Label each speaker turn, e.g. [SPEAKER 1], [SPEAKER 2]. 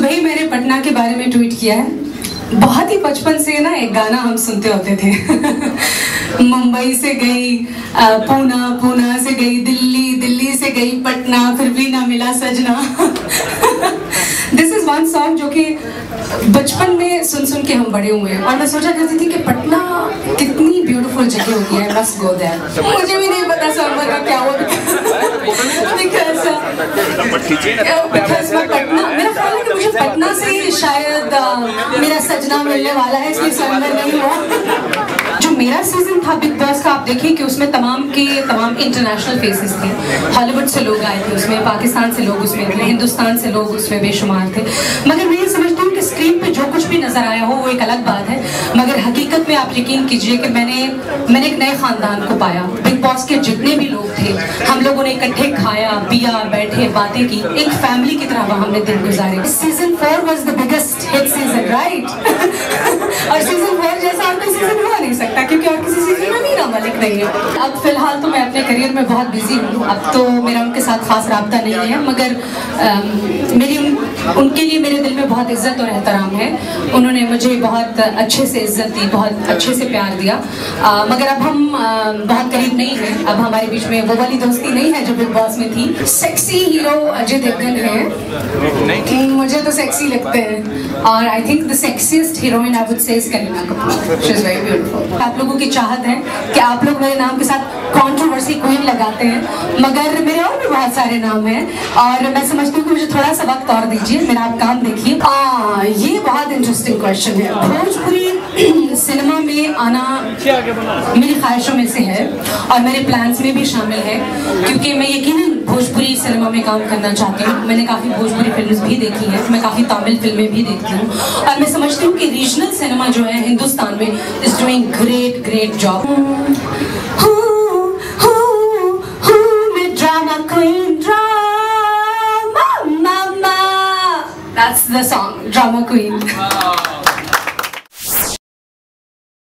[SPEAKER 1] वही मैंने पटना के बारे में ट्वीट किया है। बहुत ही बचपन से ना एक गाना हम सुनते होते थे मुंबई से गई पूना, पूना से गई दिल्ली, दिल्ली से गई पटना, फिर भी ना मिला सजना। दिस इज वन सॉन्ग जो कि बचपन में सुन सुन के हम बड़े हुए हैं, और मैं सोचा करती थी कि पटना कितनी ब्यूटीफुल जगह होती है, बस गो देयर। मुझे भी नहीं पता सॉन्ग का क्या हुआ, बिकॉज़ पटना, मेरा ख्याल है कि मुझे पटना से शायद मेरा सजना मिलने वाला है, इसलिए सॉन्ग नहीं हुआ। जो मेरा सीजन था बिग बॉस का, आप देखिए कि उसमें तमाम इंटरनेशनल फेसेस थे, हॉलीवुड से लोग आए थे उसमें, पाकिस्तान से लोग उसमें थे, हिंदुस्तान से लोग उसमें बेशुमार थे। मगर मैं ये समझती हूँ कि स्क्रीन पे जो कुछ भी नजर आया हो वो एक अलग बात है, मगर हकीकत में आप यकीन कीजिए कि मैंने एक नए खानदान को पाया। बिग बॉस के जितने भी लोग थे, हम लोगों ने इकट्ठे खाया पिया, बैठे, बातें की, एक फैमिली की तरह हमने दिन गुजारे। Season 4 was the biggest hit season, right? और सीजन 4 जैसा आपका सीजन हो नहीं सकता, क्योंकि और किसी सीजन में मीरा मलिक नहीं है। अब फिलहाल तो मैं अपने करियर में बहुत बिजी हूँ, अब तो मेरा उनके साथ खास राब्ता नहीं है, मगर उनके लिए मेरे दिल में बहुत इज्जत और एहतराम है। उन्होंने मुझे बहुत अच्छे से इज्जत दी, बहुत अच्छे से प्यार दिया, मगर अब हम बहुत करीब नहीं हैं। अब हमारे बीच में वो वाली दोस्ती नहीं है जो बिग बॉस में थी। सेक्सी हीरो अजय देवगन है, मुझे तो सेक्सी लगते हैं, और I think the sexiest heroine I would say is Kareena Kapoor. She is very beautiful. आप लोगों की चाहत है कि आप लोग मेरे नाम के साथ कंट्रोवर्सी क्वीन लगाते हैं, मगर मेरे और भी बहुत सारे नाम हैं, और मैं समझती हूँ कि मुझे थोड़ा सा वक्त और दीजिए, मेरा आप काम देखिए। ये बहुत इंटरेस्टिंग क्वेश्चन है। भोजपुरी सिनेमा में आना मेरी ख्वाहिशों में से है और मेरे प्लान्स में भी शामिल है, क्योंकि मैं यकीनन भोजपुरी सिनेमा में काम करना चाहती हूँ। मैंने काफ़ी भोजपुरी फिल्म्स भी देखी हैं, मैं काफ़ी तमिल फिल्में भी देखती हूँ, और मैं समझती हूँ कि रीजनल सिनेमा जो है हिंदुस्तान में इज डूइंग ग्रेट जॉब। मैं drama queen, drama mama, that's the song, Drama Queen.